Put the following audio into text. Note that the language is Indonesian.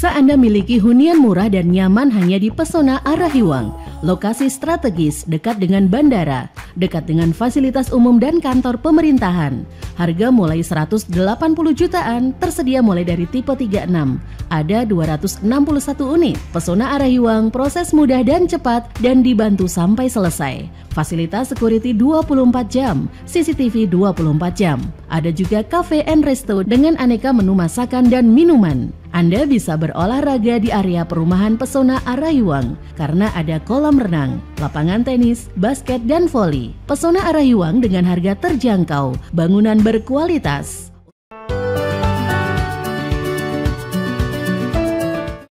Bisa Anda miliki hunian murah dan nyaman hanya di Pesona Arahiwang. Lokasi strategis, dekat dengan bandara, dekat dengan fasilitas umum dan kantor pemerintahan. Harga mulai 180 jutaan, tersedia mulai dari tipe 36. Ada 261 unit. Pesona Arahiwang, proses mudah dan cepat dan dibantu sampai selesai. Fasilitas security 24 jam, CCTV 24 jam. Ada juga cafe and resto dengan aneka menu masakan dan minuman. Anda bisa berolahraga di area perumahan Pesona Arahiwang karena ada kolam renang, lapangan tenis, basket, dan voli. Pesona Arahiwang dengan harga terjangkau, bangunan berkualitas.